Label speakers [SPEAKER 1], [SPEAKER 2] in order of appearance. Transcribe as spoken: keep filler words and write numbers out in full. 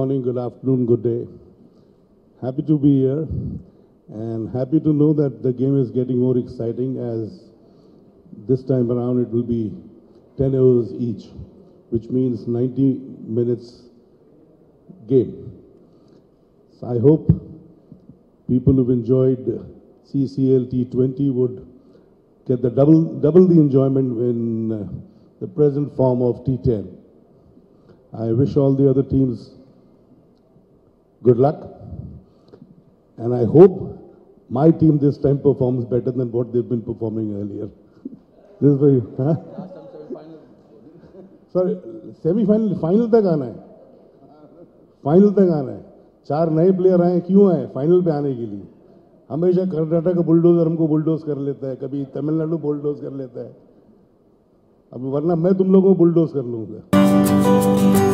[SPEAKER 1] morning, good afternoon, good day. Happy to be here and happy to know that the game is getting more exciting, as this time around it will be ten overs each, which means ninety minutes game. So I hope people who've enjoyed C C L T twenty would get the double, double the enjoyment in uh, the present form of T ten. I wish all the other teams good luck, and I hope my team this time performs better than what they've been performing earlier. This is for you. Huh? Sorry, semi-final, final तक आना है, final तक आना है. चार नए player आए, क्यों आए? फाइनल पे आने के लिए. हमेशा कर्नाटक का बुलडोजर हमको बुलडोज कर लेता है, कभी तमिलनाडु बुलडोज कर लेता है. अब वरना मैं तुम लोगों को बुलडोज कर लूंगा.